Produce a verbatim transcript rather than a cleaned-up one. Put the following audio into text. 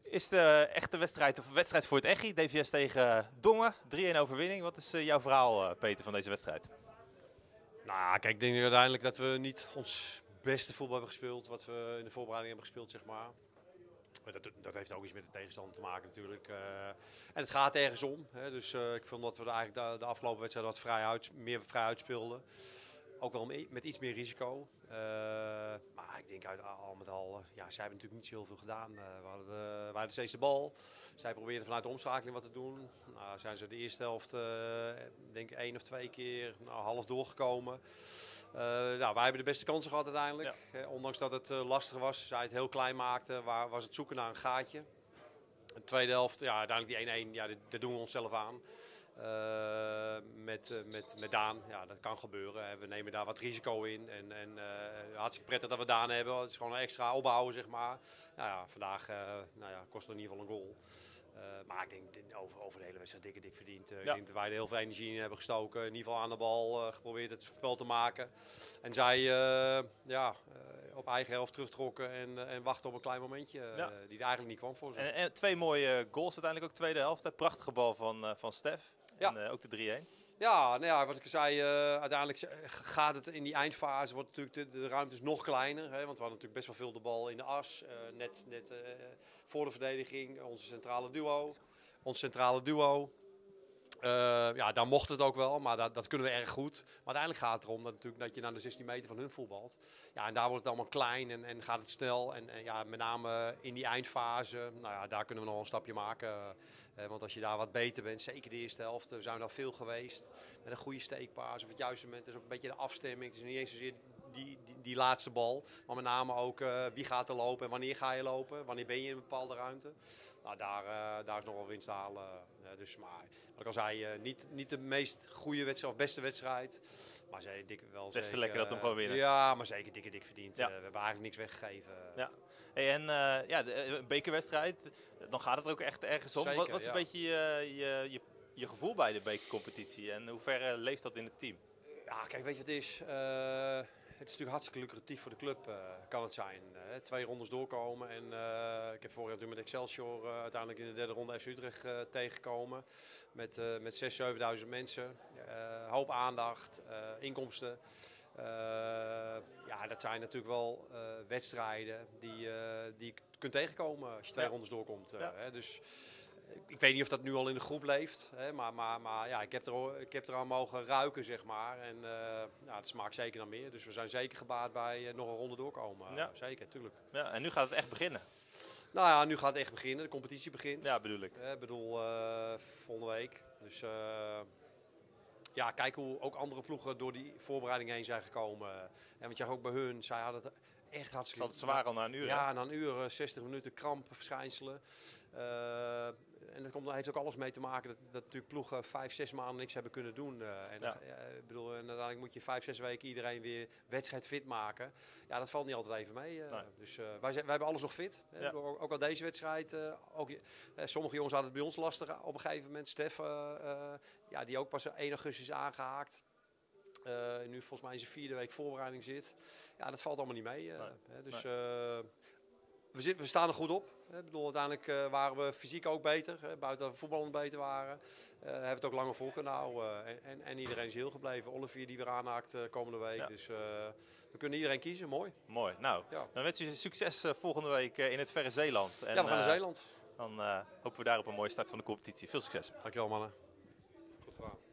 Is de echte wedstrijd, of wedstrijd voor het Echi, D V S tegen Dongen, drie-een overwinning. Wat is uh, jouw verhaal, uh, Peter, van deze wedstrijd? Nou, kijk, ik denk uiteindelijk dat we niet ons beste voetbal hebben gespeeld, wat we in de voorbereiding hebben gespeeld, zeg maar. Dat, dat heeft ook iets met de tegenstander te maken natuurlijk. Uh, en het gaat ergens om. Hè. Dus uh, ik vond dat we eigenlijk de, de afgelopen wedstrijd wat vrij uit, meer vrij uitspeelden. Ook wel met iets meer risico. Uh, maar ik denk uit, al met al, ja, zij hebben natuurlijk niet zo heel veel gedaan. Uh, we, hadden de, we hadden steeds de bal. Zij probeerden vanuit de omschakeling wat te doen. Nou, zijn ze de eerste helft, uh, denk ik één of twee keer nou, half doorgekomen. Uh, nou, wij hebben de beste kansen gehad uiteindelijk. Ja. Uh, ondanks dat het uh, lastig was, zij het heel klein maakten, waar, was het zoeken naar een gaatje. De tweede helft, ja, uiteindelijk die één-één, ja, dat doen we onszelf aan. Uh, met, uh, met, met Daan, ja, dat kan gebeuren. We nemen daar wat risico in. En, en uh, hartstikke prettig dat we Daan hebben. Het is gewoon een extra opbouwen, zeg maar. Nou ja, vandaag uh, nou ja, kost het in ieder geval een goal. Uh, maar ik denk over, over de hele wedstrijd dik en dik verdiend. Uh, ja. Ik denk dat wij er heel veel energie in hebben gestoken. In ieder geval aan de bal uh, geprobeerd het spel te maken. En zij uh, ja, uh, op eigen helft terugtrokken en, uh, en wachten op een klein momentje uh, ja. die er eigenlijk niet kwam voor ze. En, en twee mooie goals uiteindelijk ook tweede helft. Hè. Prachtige bal van, uh, van Stef. Ja. En uh, ook de drie-een. Ja, nou ja, wat ik zei, uh, uiteindelijk gaat het in die eindfase, wordt natuurlijk de, de ruimte is nog kleiner. Hè, want we hadden natuurlijk best wel veel de bal in de as. Uh, net net uh, voor de verdediging, onze centrale duo. Ons centrale duo. Uh, ja, daar mocht het ook wel, maar dat, dat kunnen we erg goed. Maar uiteindelijk gaat het erom dat, natuurlijk, dat je naar de zestien meter van hun voetbalt. Ja, en daar wordt het allemaal klein en, en gaat het snel. En, en ja, met name in die eindfase, nou ja, daar kunnen we nog een stapje maken. Uh, want als je daar wat beter bent, zeker de eerste helft, we zijn al veel geweest. Met een goede steekpaas op het juiste moment. Het is ook een beetje de afstemming. Het is niet eens zozeer die, die, die laatste bal. Maar met name ook uh, wie gaat er lopen en wanneer ga je lopen. Wanneer ben je in een bepaalde ruimte. Nou, daar, uh, daar is nog wel winst te halen. Uh, dus, maar wat ik al zei, uh, niet, niet de meest goede wedstrijd of beste wedstrijd. Maar ze dik wel Des te zeker, lekker dat hem gewoon winnen. Ja, maar zeker dikke dik verdiend. Ja. Uh, we hebben eigenlijk niks weggegeven. Ja. Hey, en uh, ja, de, een bekerwedstrijd, dan gaat het er ook echt ergens om. Zeker, wat, wat is ja. een beetje je, je, je, je gevoel bij de bekercompetitie en hoe ver uh, leeft dat in het team? Ja, kijk, weet je wat het is? Uh, het is natuurlijk hartstikke lucratief voor de club, uh, kan het zijn. Uh, twee rondes doorkomen en uh, ik heb vorig jaar natuurlijk met Excelsior uh, uiteindelijk in de derde ronde F C Utrecht uh, tegengekomen. Met, uh, met zesduizend, zevenduizend mensen, uh, hoop aandacht, uh, inkomsten. Uh, ja, dat zijn natuurlijk wel uh, wedstrijden die, uh, die je kunt tegenkomen als je twee ja. rondes doorkomt. Uh, ja. hè, dus ik weet niet of dat nu al in de groep leeft, hè, maar, maar, maar ja, ik, heb er, ik heb eraan mogen ruiken, zeg maar. En uh, ja, het smaakt zeker naar meer. Dus we zijn zeker gebaat bij uh, nog een ronde doorkomen. Ja. Zeker, tuurlijk. Ja, en nu gaat het echt beginnen. Nou ja, nu gaat het echt beginnen. De competitie begint. Ja, bedoel ik. Ik bedoel, uh, volgende week. Dus uh, ja, kijk hoe ook andere ploegen door die voorbereiding heen zijn gekomen. En wat je ook bij hun, zij hadden het echt hartstikke... Het zwaar al na een uur. Ja, hè? na een uur, zestig minuten, krampverschijnselen. Uh, en dat komt, heeft ook alles mee te maken dat, dat natuurlijk ploegen vijf, zes maanden niks hebben kunnen doen. Uh, en, Ja. uh, ik bedoel, en uiteindelijk moet je vijf, zes weken iedereen weer wedstrijdfit maken. Ja, dat valt niet altijd even mee. Uh, Nee. Dus uh, wij, zijn, wij hebben alles nog fit. Ja. Hè, ook, ook al deze wedstrijd. Uh, ook, uh, sommige jongens hadden het bij ons lastig op een gegeven moment. Stef, uh, uh, ja, die ook pas één augustus is aangehaakt. Uh, nu volgens mij in zijn vierde week voorbereiding zit. Ja, dat valt allemaal niet mee. Uh, Nee. hè, dus Nee. uh, we, zit, we staan er goed op. Ik bedoel, uiteindelijk uh, waren we fysiek ook beter. Hè, buiten dat we voetballend beter waren. Uh, hebben we het ook langer vol kunnen houden. Uh, en, en, en iedereen is heel gebleven. Olivier die weer aanhaakt uh, komende week. Ja. Dus uh, we kunnen iedereen kiezen. Mooi. Mooi. Nou, Ja. dan wens je succes uh, volgende week uh, in het verre Zeeland. En, Ja, we gaan naar uh, Zeeland. Dan uh, hopen we daar op een mooie start van de competitie. Veel succes. Dankjewel, mannen. Goed gedaan.